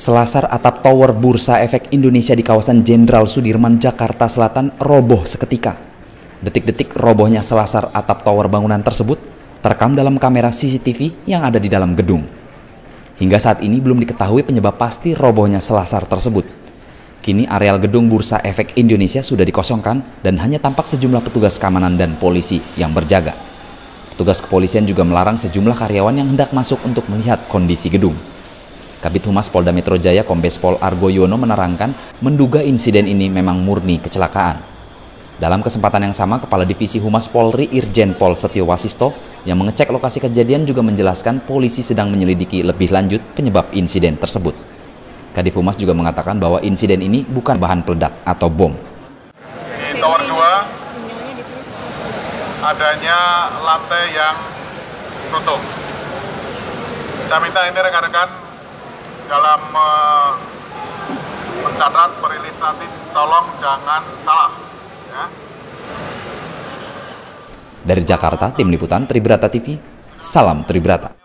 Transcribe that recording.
Selasar atap tower Bursa Efek Indonesia di kawasan Jenderal Sudirman, Jakarta Selatan roboh seketika. Detik-detik robohnya selasar atap tower bangunan tersebut terekam dalam kamera CCTV yang ada di dalam gedung. Hingga saat ini belum diketahui penyebab pasti robohnya selasar tersebut. Kini areal gedung Bursa Efek Indonesia sudah dikosongkan dan hanya tampak sejumlah petugas keamanan dan polisi yang berjaga. Petugas kepolisian juga melarang sejumlah karyawan yang hendak masuk untuk melihat kondisi gedung. Kabid Humas Polda Metro Jaya Kombes Pol Argo Yono menerangkan menduga insiden ini memang murni kecelakaan. Dalam kesempatan yang sama, Kepala Divisi Humas Polri Irjen Pol Setio Wasisto yang mengecek lokasi kejadian juga menjelaskan polisi sedang menyelidiki lebih lanjut penyebab insiden tersebut. Kadif Humas juga mengatakan bahwa insiden ini bukan bahan peledak atau bom. Di Tower 2 adanya lantai yang runtuh. Saya minta ini rekan-rekan dalam mencatat merilis nanti tolong jangan salah ya. Dari Jakarta, Tim Liputan Tribrata TV, salam Tribrata.